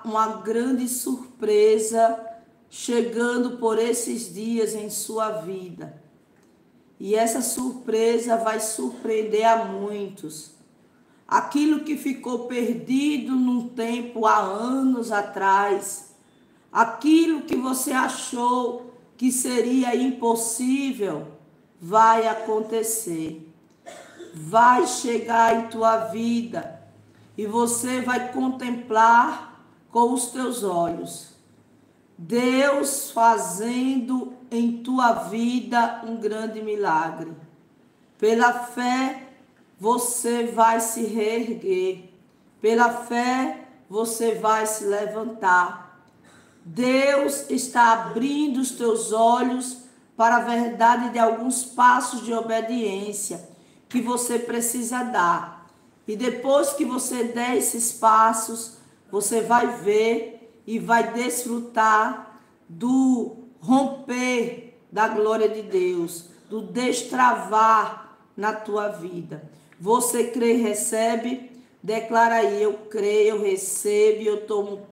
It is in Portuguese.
uma grande surpresa chegando por esses dias em sua vida. E essa surpresa vai surpreender a muitos. Aquilo que ficou perdido num tempo há anos atrás, aquilo que você achou que seria impossível, vai acontecer. Vai chegar em tua vida e você vai contemplar com os teus olhos Deus fazendo em tua vida um grande milagre. Pela fé, você vai se reerguer. Pela fé, você vai se levantar. Deus está abrindo os teus olhos para a verdade de alguns passos de obediência que você precisa dar. E depois que você der esses passos, você vai ver e vai desfrutar do romper da glória de Deus, do destravar na tua vida. Você crê e recebe? Declara aí: eu creio, eu recebo, eu tomo